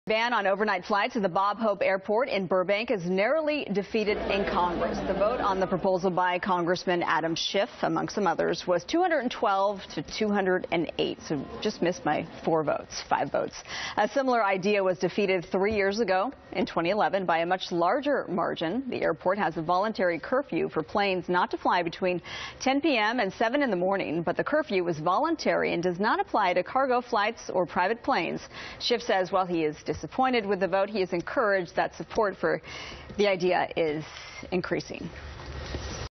Ban on overnight flights at the Bob Hope Airport in Burbank is narrowly defeated in Congress. The vote on the proposal by Congressman Adam Schiff, among some others, was 212 to 208, so just missed by 5 votes. A similar idea was defeated 3 years ago in 2011 by a much larger margin. The airport has a voluntary curfew for planes not to fly between 10 p.m. and 7 in the morning, but the curfew is voluntary and does not apply to cargo flights or private planes. Schiff says while he is disappointed with the vote, he is encouraged that support for the idea is increasing.